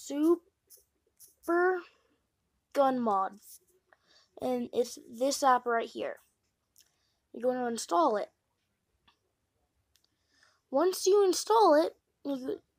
Super Gun Mod, and it's this app right here. You're going to install it. Once you install it,